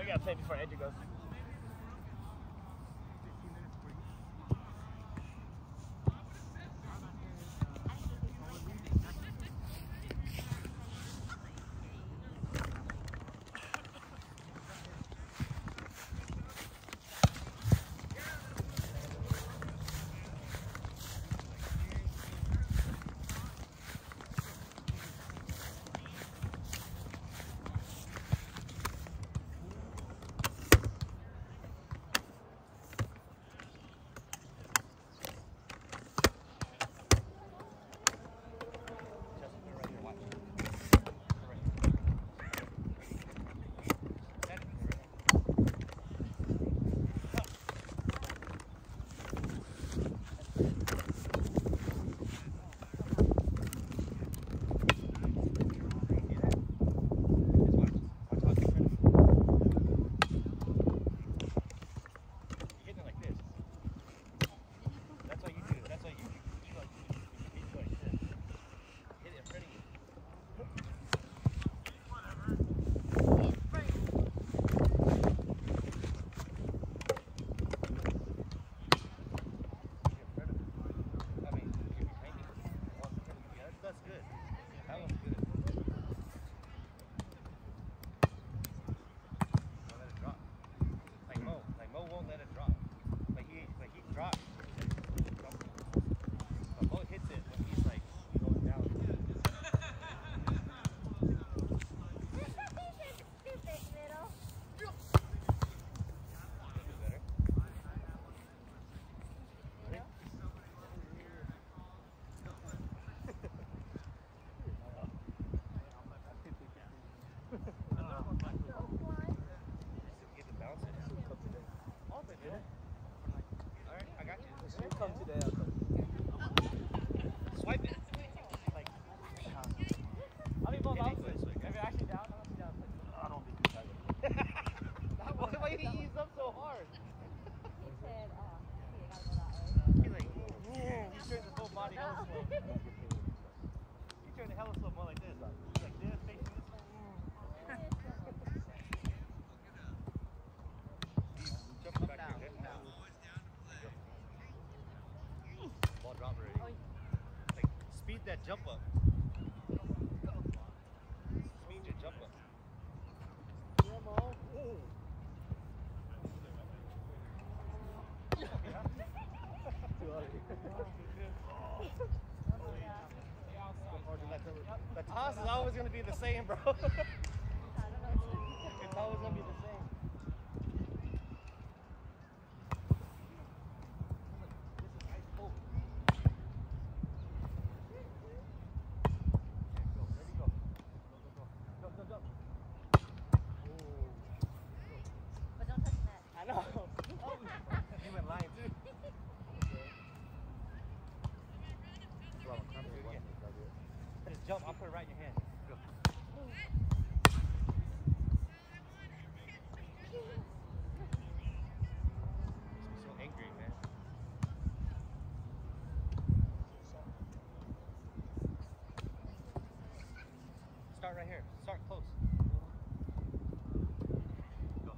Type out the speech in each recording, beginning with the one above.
we gotta play before Edgar goes. That jump up. Speed your jump up. The toss is always going to be the same, bro. It's always going to be the same. Jump, I'll put it right in your hand. Go. So angry, man. Start right here. Start close. Go.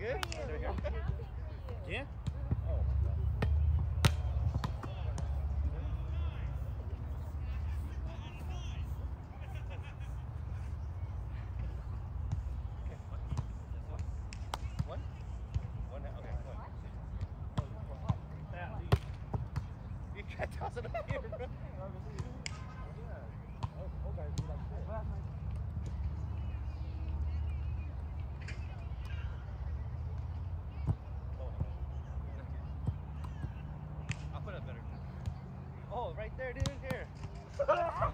good? for you. Over here. Happy for you. Yeah? One? One now? Okay, one. You can't toss it up here, bro. I'll put it better. Oh, right there, dude. Here. How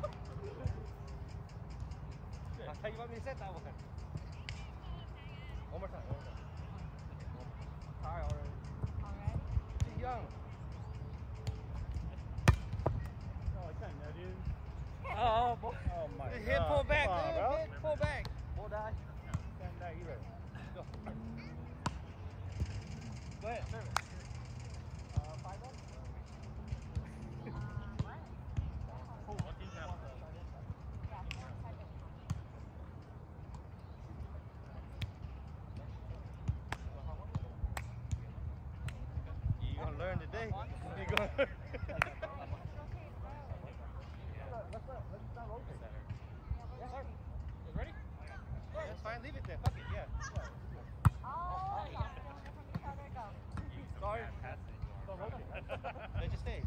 you want me to set that one? One more time. One more time. Tired already. Already? Too young. Oh, boy. Oh, my God. Hit pull back, Come on, dude. bro. Hit pull back. Bull die. Stand back, you ready? Go. Go ahead, serve it. 5-0? You gonna learn today. You gonna learn. Ready? That's fine. Leave it there. Fuck it. Yeah. Oh, yeah. From each other, go. Sorry. They just stay.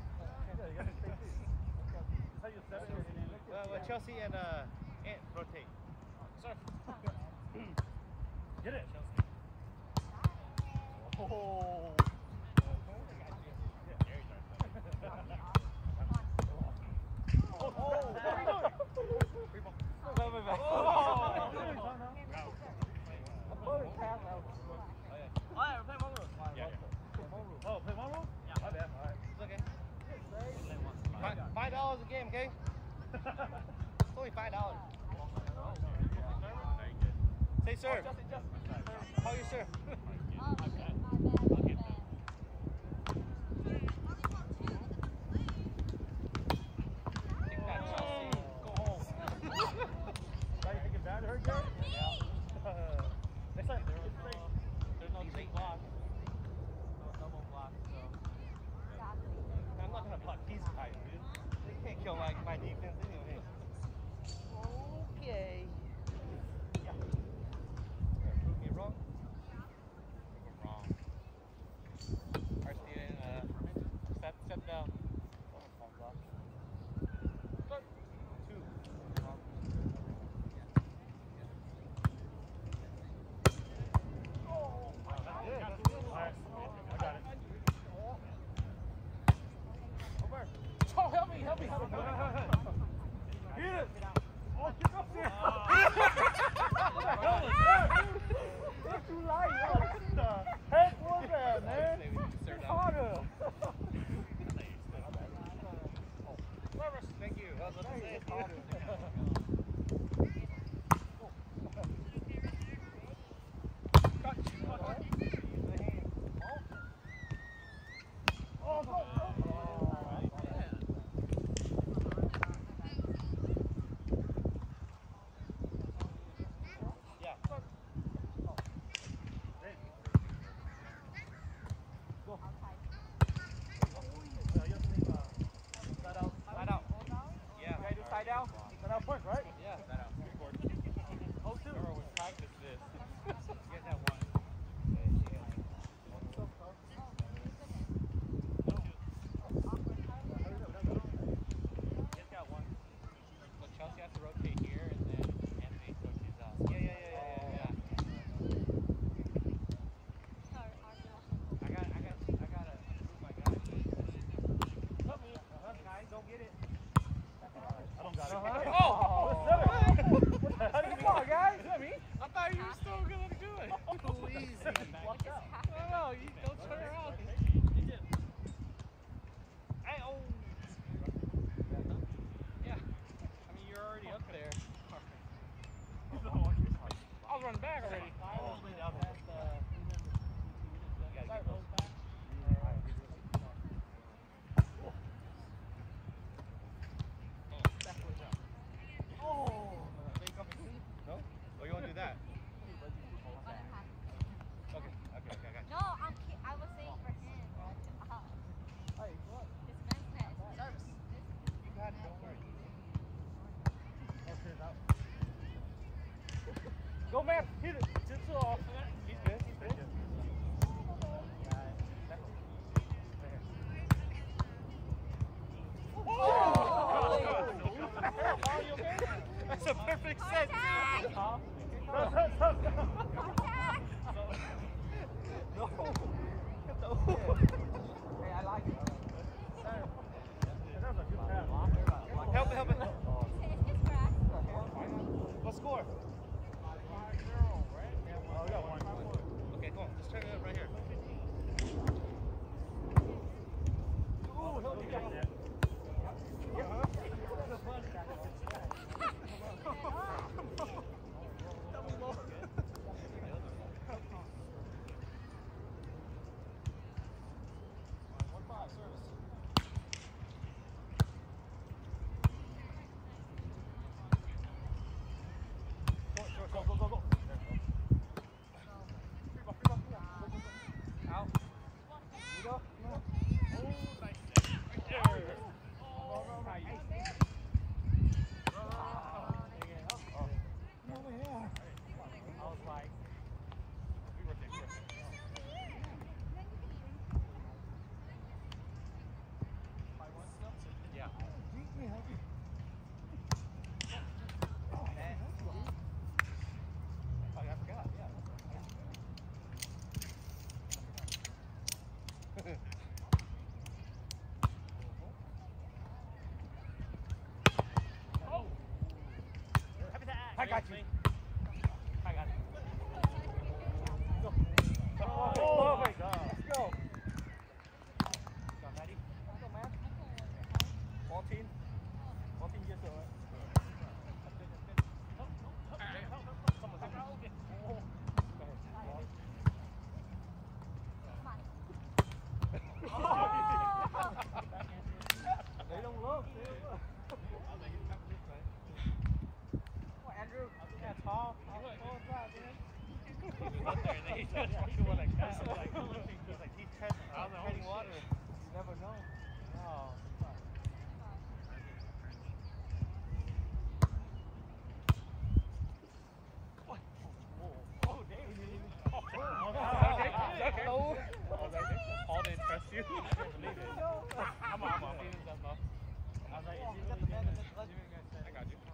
Well, Chelsea and Ant rotate. Sir. Get it. Oh. Oh, play one rule? Yeah. My bad. All right. It's okay. $5 a game, okay? It's only $5. Say serve. Call your serve. Oh, my bad. Take that, Chelsea. Go home. Now you think it's bad to hurt, Jared? Next time. There's no late block. No double block, so. I'm not gonna block these guys, dude. They can't kill my defense anyway. Okay. Yeah. Prove me wrong. Wrong. Alright, Steven, step down. Two. Thank you. I was about to say it's harder. got you. I got it. Go. Oh my God. Let's go. Ready? Let's go, man. 14. 14 years old, right? That's good, that's good. Someone's in there. Oh. Go ahead. They don't look. They don't look. Oh, Andrew. Yeah, tall. Tall guy, man. He's up there and then he's just fucking with a cat. He's like, he's treading water. You never know. Oh. Oh, damn. Okay. Oh, Paul didn't trust you. I can't believe it. I'm on. Steven's up, though. I was like, is he really doing this? I got you.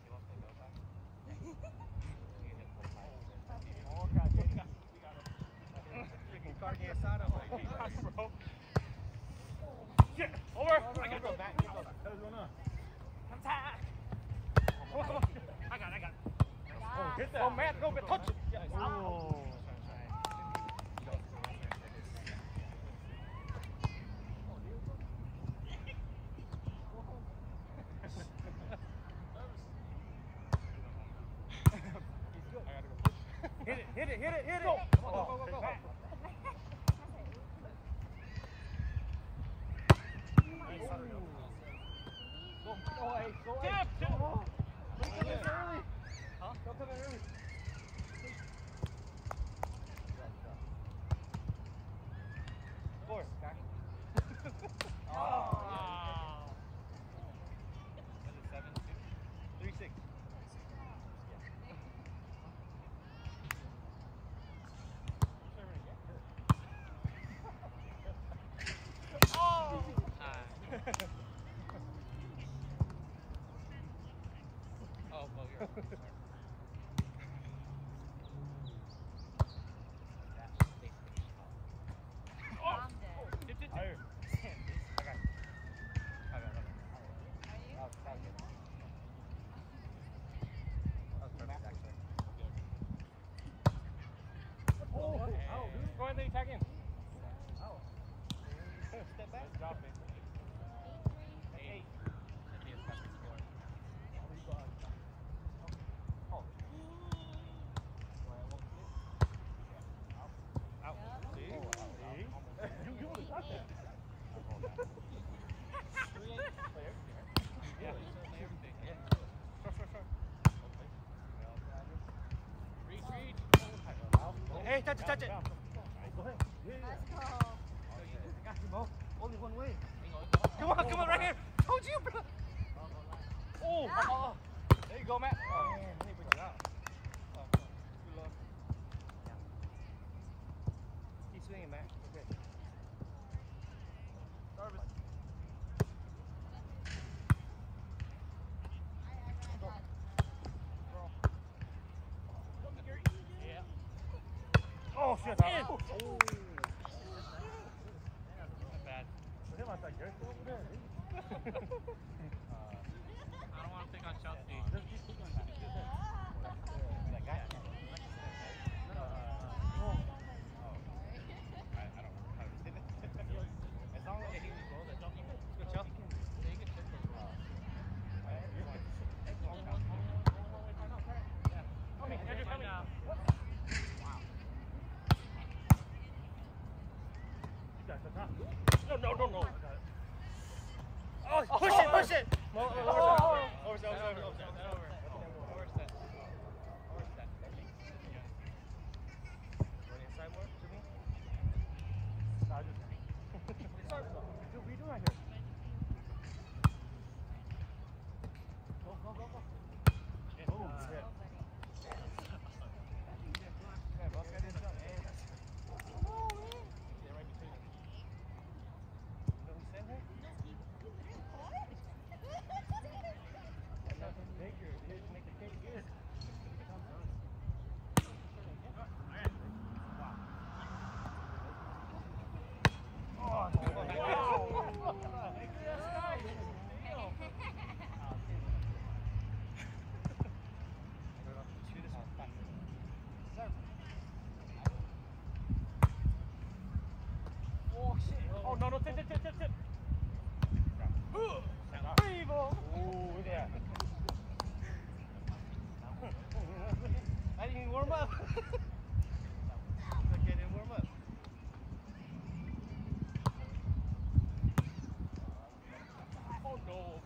Oh, God. We got him. Freaking carne asada. Bro. Shit. Over. I gotta go back. What's going on? I'm tired. Come on. I got it. Oh, hit that. Oh, man. Go, touch it. Oh. Hit it. Go. Go. Go. Tap. Don't come in early. Huh? Don't come in early. Score, guy. Oh. Was it 7-2? 3-6. Oh. Oh, well, you're Higher. Oh, dude. Go ahead and tag in. Step back. Good job, man. 8. Should be a second score. Oh. Out. See? You would have got that. Yeah, certainly everything. Sure. Reach. Hey, touch it. Go ahead. Yeah. Let's go. I got you, Mo. Only one way. Come on, right here. Told you, bro. Oh. There you go, Matt. Oh, man. Hey, bring it out. Good luck. Keep swinging, Matt. Okay. Service. Yeah. Oh, shit. In. Oh. Not bad. For him, I thought Garrett's over there. I don't want to pick on Chelsea. Just keep going. That guy. I don't know how to say that. As long as he was rolled, that's good Chelsea. They can check those balls. Andrew, come now. You got the top. No. I got it. Oh, push it. Over. Inside work to me? No, I just. What are you doing right here? Go. Oh, shit. Yeah, boss, get in the shot. Hey. Get right between them. You know who sent her? Nothing big. tip. Bravo. Ooh, yeah. I didn't even warm up. Like I didn't warm up. Oh no.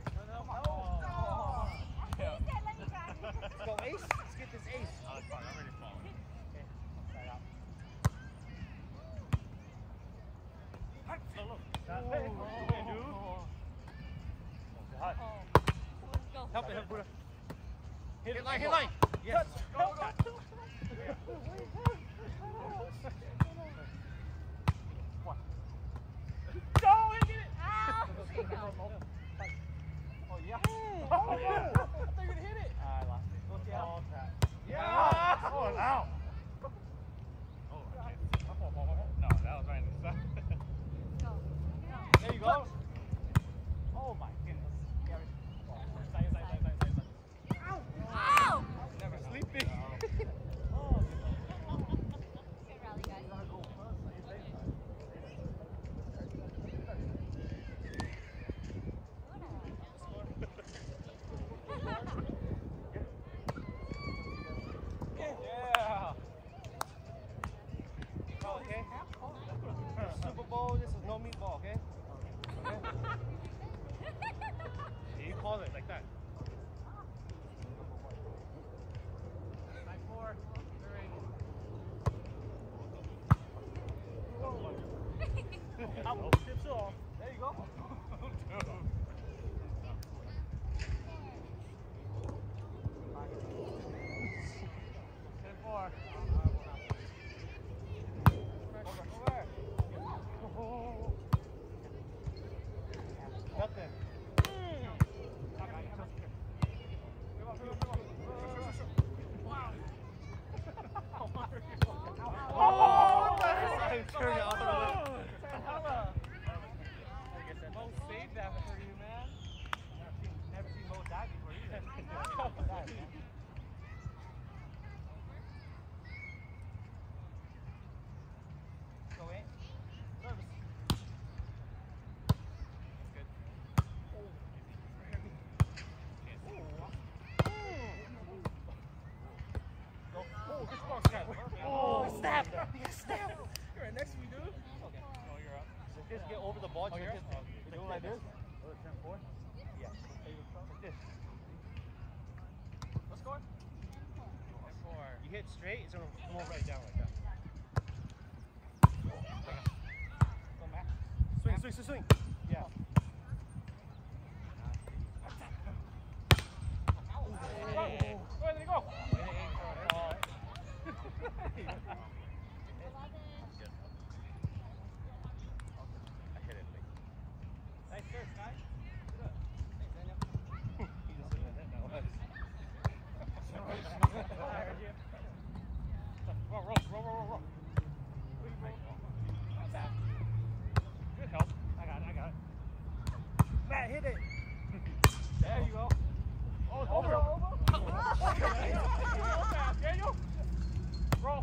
Let's go ace. Let's get this ace. Oh, it's fine. I'm ready to fall. Okay. Side out. That's Ooh. it. Okay, dude. Hot. Help it, Buddha. Hit line, it. hit line. Yes. Go. Go and get it. Oh yeah. Oh, I thought you were gonna hit it. I lost it. Go see All out. tap. Yeah. Oh, out. Oh, no, that was right in the side. There you go. Oh my goodness. Side. Never sleeping. Oh, yeah. Oh, okay. Super Bowl, this is no meatball, okay? Okay? You call it like that. 9-4. Tips off. There you go. Nothing. Oh, Turn it off. Mo saved that for you, man. Never seen Mo die before either. Go in. Service. Good. Go. Oh, good ball, Scott. Oh, snap. Snap. You're right next to me, dude. Okay. Oh, you're up. So just get over the ball. Oh, you're just up? you doing like this? Oh, 10-4. Yeah. Like this. What score? 10-4. You hit straight, it's gonna come right down like that. Go, Matt. Swing. Yeah. Go, there you go. I hit it. Nice serve, Sky. Good. Thanks, Daniel. He just looked at that now. I heard you. Roll. Good help. I got it. Matt, hit it. There you go. Oh, it's over. Daniel. Roll.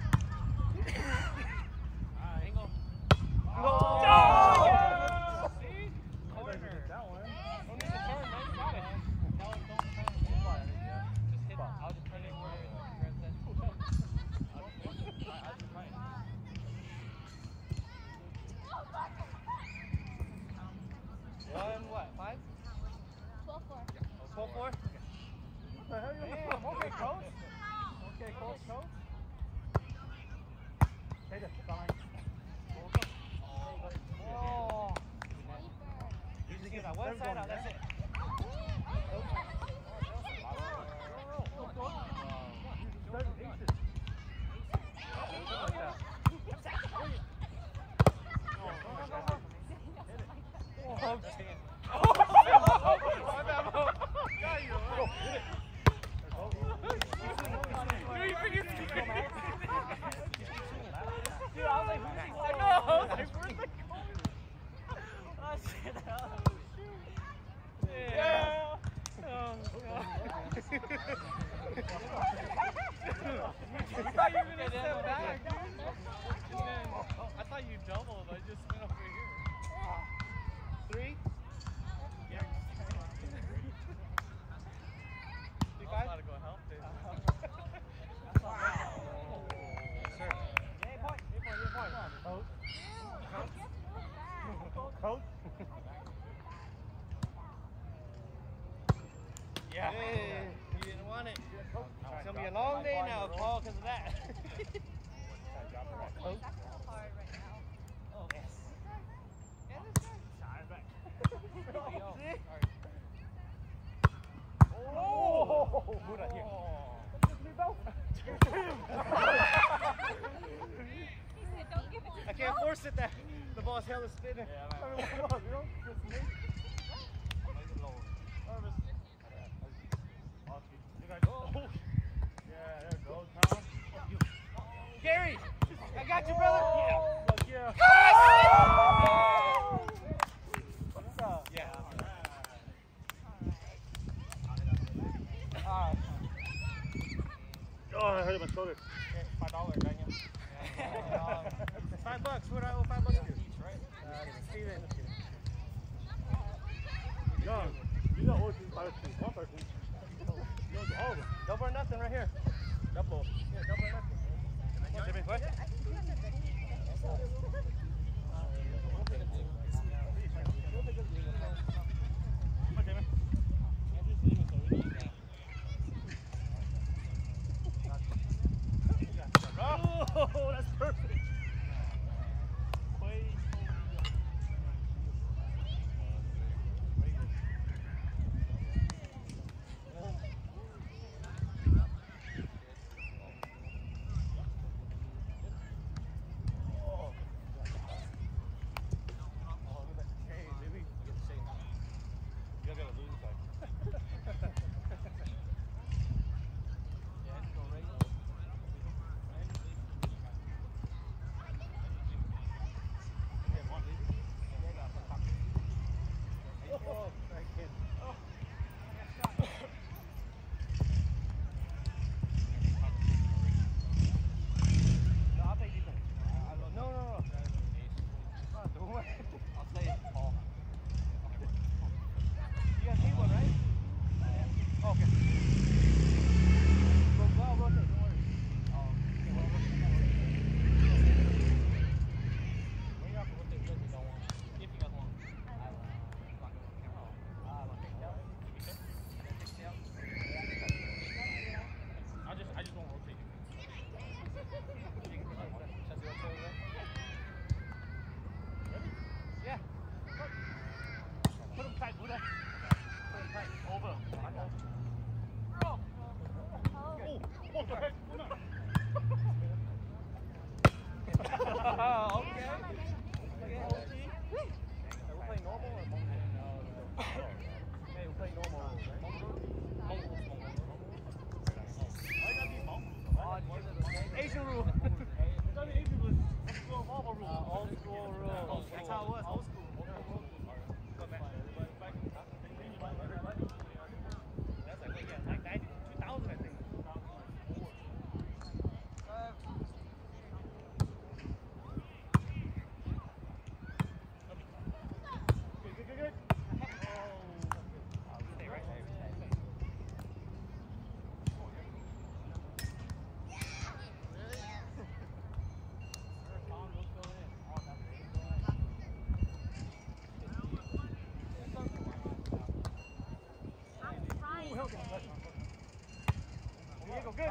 Angle. No. Yeah. See? Corner. That one. Don't need to turn, man. You got it. No, don't turn. Just hit it. I'll just turn it where it says. I'll just try it. What? 5? 12-4? What the hell you Damn, okay, coach. Okay, coach. Take it. Behind. Oh. You just get that one side out, that's it. Certain aces. Like that. That's so hard right now. Oh, yes. Yeah, this guy. Oh! Good idea. He said, don't give it to I can't Mo. force it. That the ball's hella spinning. Yeah, I man. mean, why not, you know? Just me. Make it lower. Nervous. You guys. Oh. Yeah, there it goes, Tom. Gary, I got you, brother. Fuck yeah. What's up? Yeah. Alright. Oh, I hurt my shoulder. $5, Daniel. $5. What do I owe $5 to? Each, right? Steven. No, you got all these fire shoes. One fire shoe. You know, all of them. Double or nothing right here. Double. Yeah, double or nothing. What, Jimmy? What? I think you have the big What, Jimmy? Oh, that's perfect. Asian rule. It's only Asian rule. Old school Marvel rule. Old school rule. That's how it was. Old school. That's like, yeah, like 90, 2000, I think. Good. Stay right there. Diego, good.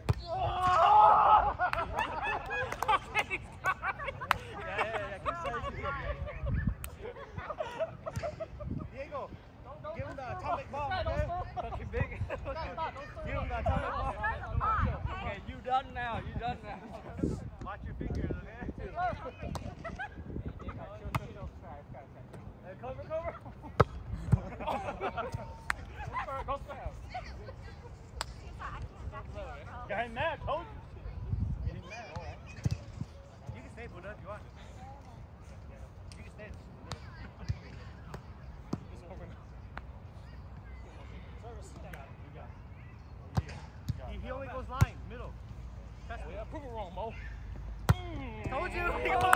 Diego, give him the atomic bomb, okay? Fucking big. Give him the atomic bomb. Okay, you done now. You done now. Watch your fingers, okay? Cover. Go fast. Got him mad, coach. Get him mad. You can stay, Buddha, if you want. You can stay. He only goes line, middle. Yeah, prove it wrong, Mo. Told you.